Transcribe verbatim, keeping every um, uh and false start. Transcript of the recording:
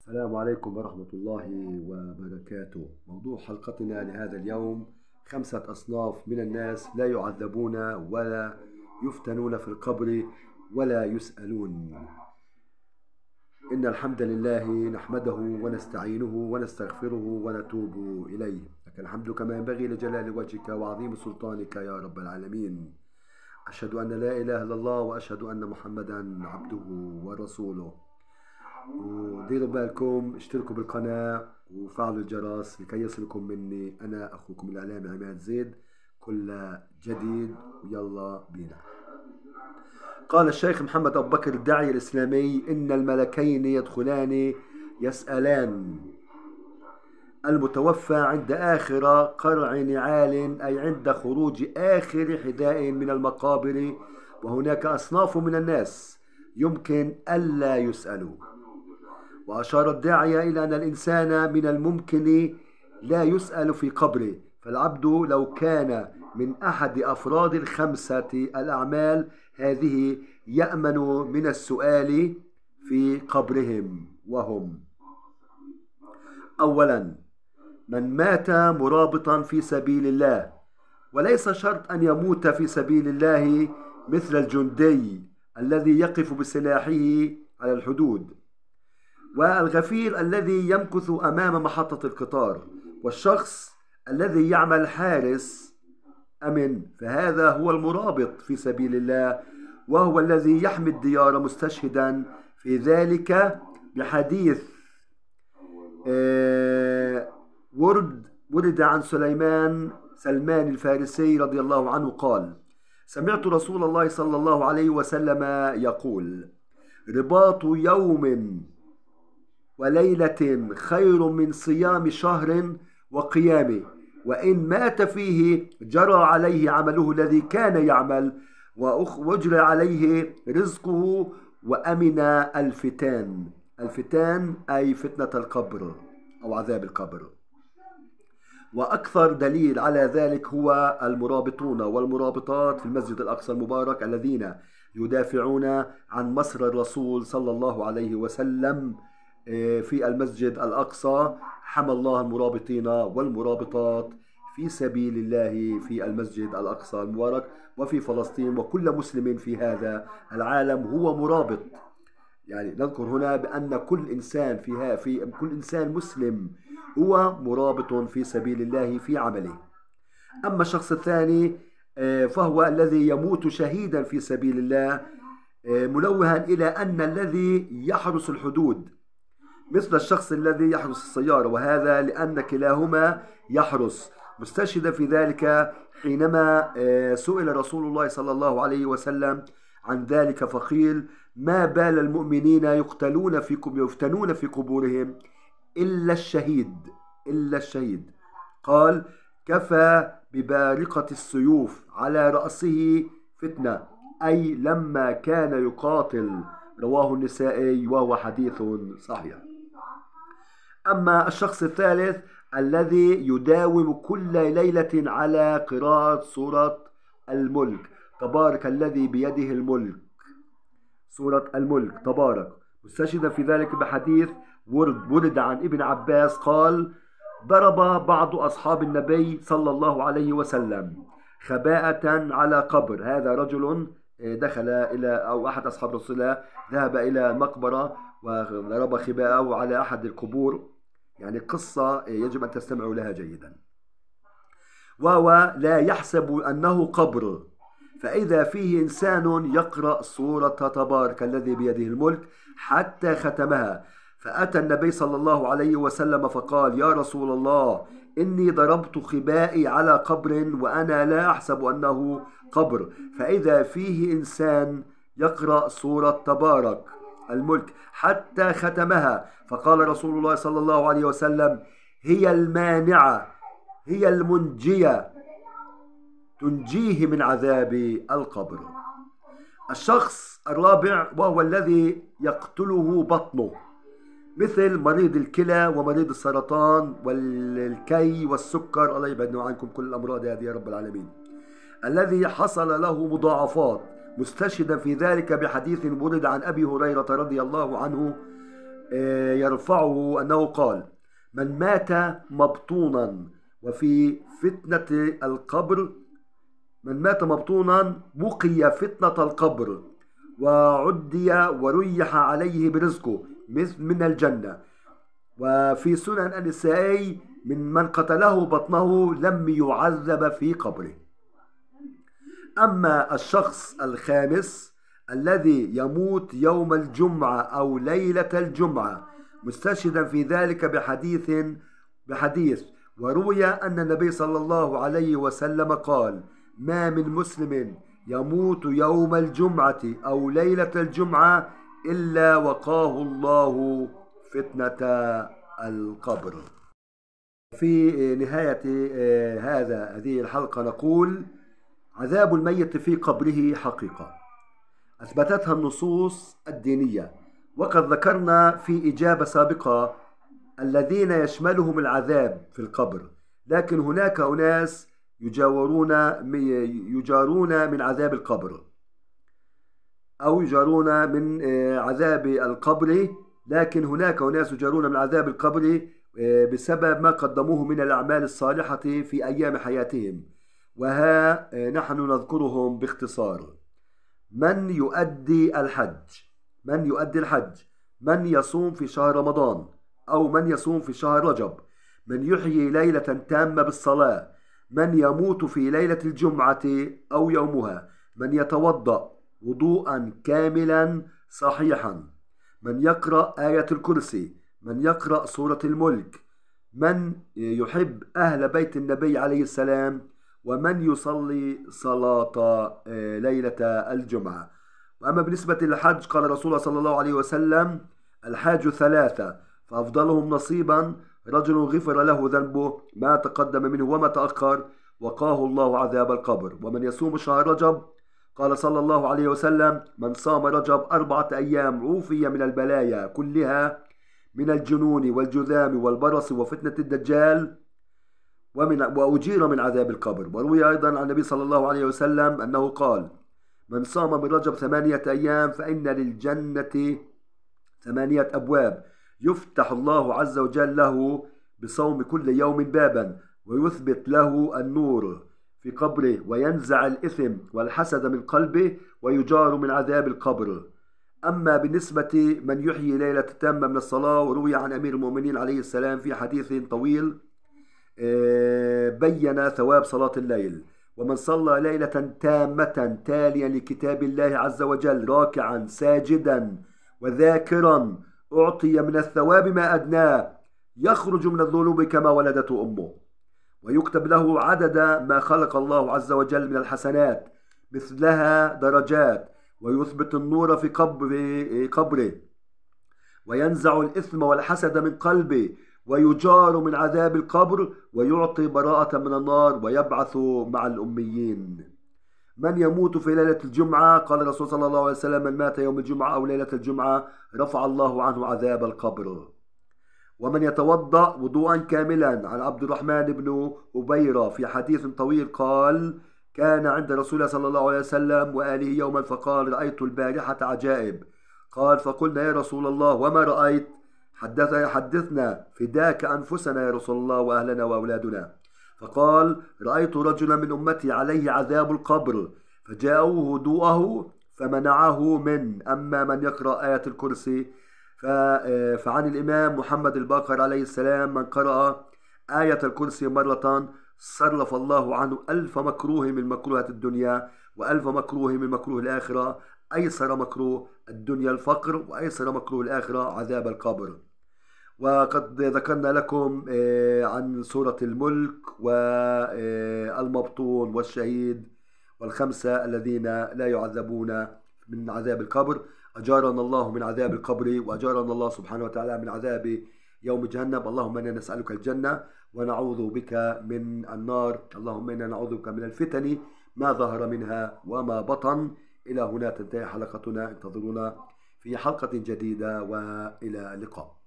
السلام عليكم ورحمة الله وبركاته. موضوع حلقتنا لهذا اليوم: خمسة أصناف من الناس لا يعذبون ولا يفتنون في القبر ولا يسألون. إن الحمد لله نحمده ونستعينه ونستغفره ونتوب إليه، لك الحمد كما ينبغي لجلال وجهك وعظيم سلطانك يا رب العالمين. أشهد أن لا إله إلا الله وأشهد أن محمدا عبده ورسوله. وديروا بالكم، اشتركوا بالقناة وفعلوا الجرس لكي يصلكم مني أنا أخوكم الإعلامي عماد زيد كل جديد. يلا بينا. قال الشيخ محمد أبو بكر الداعية الإسلامي: إن الملكين يدخلان يسألان المتوفى عند آخر قرع نعال، أي عند خروج آخر حذاء من المقابر، وهناك أصناف من الناس يمكن ألا يسألوا. وأشار الداعية إلى أن الإنسان من الممكن لا يسأل في قبره، فالعبد لو كان من أحد أفراد الخمسة الأعمال هذه يأمن من السؤال في قبرهم، وهم: أولا، من مات مرابطا في سبيل الله، وليس شرط أن يموت في سبيل الله مثل الجندي الذي يقف بسلاحه على الحدود، والغفير الذي يمكث أمام محطة القطار، والشخص الذي يعمل حارس أمن، فهذا هو المرابط في سبيل الله، وهو الذي يحمي الديار مستشهدا في ذلك، بحديث آه ورد ورد عن سليمان سلمان الفارسي رضي الله عنه قال: سمعت رسول الله صلى الله عليه وسلم يقول: رباط يوم وليلة خير من صيام شهر وقيامه، وإن مات فيه جرى عليه عمله الذي كان يعمل، وأجرى عليه رزقه، وأمن الفتان. الفتان أي فتنة القبر أو عذاب القبر. وأكثر دليل على ذلك هو المرابطون والمرابطات في المسجد الأقصى المبارك الذين يدافعون عن مصر الرسول صلى الله عليه وسلم في المسجد الأقصى. حمى الله المرابطين والمرابطات في سبيل الله في المسجد الأقصى المبارك وفي فلسطين، وكل مسلم في هذا العالم هو مرابط. يعني نذكر هنا بأن كل إنسان فيها في كل إنسان مسلم هو مرابط في سبيل الله في عمله. أما الشخص الثاني فهو الذي يموت شهيدا في سبيل الله، منوها إلى أن الذي يحرس الحدود مثل الشخص الذي يحرس السيارة، وهذا لأن كلاهما يحرس، مستشهدا في ذلك حينما سئل رسول الله صلى الله عليه وسلم عن ذلك فقيل: ما بال المؤمنين يقتلون في يفتنون في قبورهم إلا الشهيد إلا الشهيد قال: كفى ببارقة السيوف على رأسه فتنة، أي لما كان يقاتل. رواه النسائي وهو حديث صحيح. أما الشخص الثالث الذي يداوم كل ليلة على قراءة سورة الملك، تبارك الذي بيده الملك، سورة الملك تبارك، مستشهدا في ذلك بحديث ورد ورد عن ابن عباس قال: ضرب بعض أصحاب النبي صلى الله عليه وسلم خباءة على قبر. هذا رجل دخل إلى أو أحد أصحاب رسول الله ذهب إلى المقبرة وضرب خباءه على أحد القبور. يعني قصة يجب أن تستمعوا لها جيدا. وهو لا يحسب أنه قبر، فإذا فيه إنسان يقرأ سورة تبارك الذي بيده الملك حتى ختمها، فأتى النبي صلى الله عليه وسلم فقال: يا رسول الله، إني ضربت خبائي على قبر وأنا لا أحسب أنه قبر، فإذا فيه إنسان يقرأ سورة تبارك الملك حتى ختمها، فقال رسول الله صلى الله عليه وسلم: هي المانعة، هي المنجية، تنجيه من عذاب القبر. الشخص الرابع وهو الذي يقتله بطنه، مثل مريض الكلى ومريض السرطان والكي والسكر، الله يبعدنا عنكم كل الأمراض هذه يا رب العالمين، الذي حصل له مضاعفات، مستشهدا في ذلك بحديث ورد عن أبي هريرة رضي الله عنه يرفعه أنه قال: من مات مبطونا وفي فتنة القبر من مات مبطونا وقي فتنة القبر وعدي وريح عليه برزقه مثل من الجنة. وفي سنن النسائي: من من قتله بطنه لم يعذب في قبره. أما الشخص الخامس الذي يموت يوم الجمعة أو ليلة الجمعة مستشهدا في ذلك بحديث بحديث وروي أن النبي صلى الله عليه وسلم قال: ما من مسلم يموت يوم الجمعة أو ليلة الجمعة إلا وقاه الله فتنة القبر. في نهاية هذا هذه الحلقة نقول: عذاب الميت في قبره حقيقة أثبتتها النصوص الدينية، وقد ذكرنا في إجابة سابقة الذين يشملهم العذاب في القبر، لكن هناك أناس يجاورون يجارون من عذاب القبر أو يجارون من عذاب القبر، لكن هناك أناس يجارون من عذاب القبر بسبب ما قدموه من الأعمال الصالحة في أيام حياتهم، وها نحن نذكرهم باختصار. من يؤدي الحج من يؤدي الحج من يصوم في شهر رمضان أو من يصوم في شهر رجب، من يحيي ليلة تامة بالصلاة، من يموت في ليلة الجمعة أو يومها، من يتوضأ وضوءا كاملا صحيحا، من يقرأ آية الكرسي، من يقرأ سورة الملك، من يحب أهل بيت النبي عليه السلام، ومن يصلي صلاة ليلة الجمعة. وأما بالنسبة للحج قال رسول الله صلى الله عليه وسلم: الحاج ثلاثة فأفضلهم نصيبا رجل غفر له ذنبه ما تقدم منه وما تأخر وقاه الله عذاب القبر. ومن يصوم شهر رجب قال صلى الله عليه وسلم: من صام رجب أربعة أيام عوفي من البلايا كلها، من الجنون والجذام والبرص وفتنة الدجال ومن وأجير من عذاب القبر. وروي أيضا عن النبي صلى الله عليه وسلم أنه قال: من صام من رجب ثمانية أيام فإن للجنة ثمانية أبواب يفتح الله عز وجل له بصوم كل يوم بابا، ويثبت له النور في قبره، وينزع الإثم والحسد من قلبه، ويجار من عذاب القبر. أما بالنسبة من يحيي ليلة تامة من الصلاة، وروي عن أمير المؤمنين عليه السلام في حديث طويل بين ثواب صلاة الليل: ومن صلى ليلة تامة تاليا لكتاب الله عز وجل راكعا ساجدا وذاكرا أعطي من الثواب ما أدناه، يخرج من الذنوب كما ولدته أمه، ويكتب له عدد ما خلق الله عز وجل من الحسنات مثلها درجات، ويثبت النور في قبره، وينزع الإثم والحسد من قلبه، ويجار من عذاب القبر، ويعطي براءة من النار، ويبعث مع الأميين. من يموت في ليلة الجمعة قال الرسول صلى الله عليه وسلم: من مات يوم الجمعة أو ليلة الجمعة رفع الله عنه عذاب القبر. ومن يتوضأ وضوءا كاملا عن عبد الرحمن بن أبيرة في حديث طويل قال: كان عند رسول الله صلى الله عليه وسلم وآله يوما فقال: رأيت البارحة عجائب. قال: فقلنا يا رسول الله وما رأيت؟ حدثنا حدثنا فداك أنفسنا يا رسول الله وأهلنا وأولادنا. فقال: رأيت رجلا من أمتي عليه عذاب القبر فجاءوه هدوءه فمنعه من أما من يقرأ آية الكرسي فعن الإمام محمد الباقر عليه السلام: من قرأ آية الكرسي مرة صرف الله عنه ألف مكروه من مكروهات الدنيا وألف مكروه من مكروه الآخرة، أيسر مكروه الدنيا الفقر، وأيسر مكروه الآخرة عذاب القبر. وقد ذكرنا لكم عن سورة الملك والمبطون والشهيد والخمسة الذين لا يعذبون من عذاب القبر. أجارنا الله من عذاب القبر، وأجارنا الله سبحانه وتعالى من عذاب يوم جهنم. اللهم إنا نسألك الجنة ونعوذ بك من النار. اللهم إنا نعوذ بك من الفتن ما ظهر منها وما بطن. إلى هنا تنتهي حلقتنا، انتظرونا في حلقة جديدة، وإلى اللقاء.